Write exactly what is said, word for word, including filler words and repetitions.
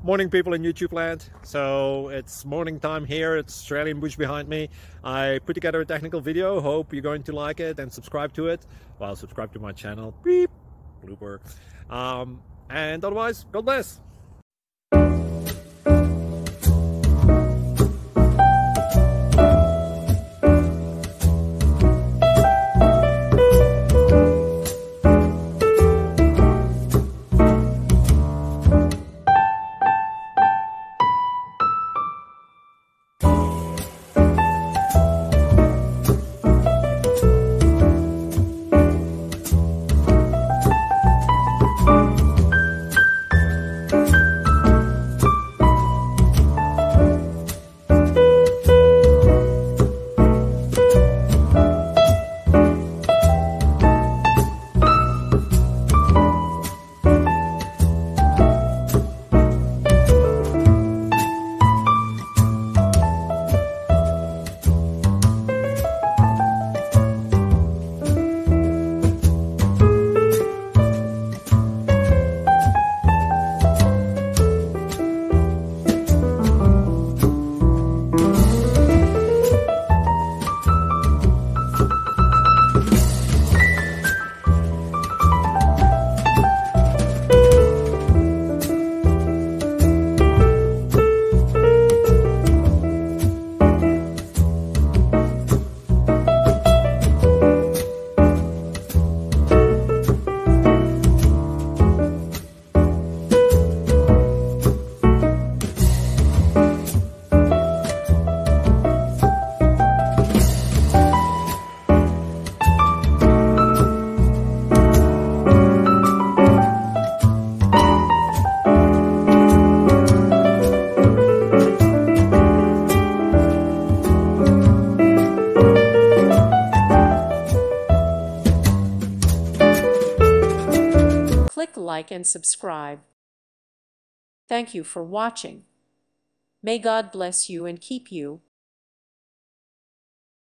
Morning, people in YouTube land. So it's morning time here. It's Australian bush behind me. I put together a technical video. Hope you're going to like it and subscribe to it. Well, subscribe to my channel. Beep. Blooper. Um, and otherwise, God bless. Click like and subscribe. Thank you for watching. May God bless you and keep you.